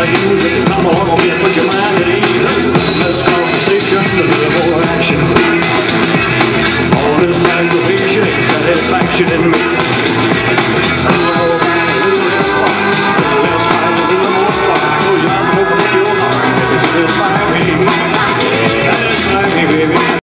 music, come along and put your mind at ease. Less conversation, a little more action. All this aggravation, satisfaction in me.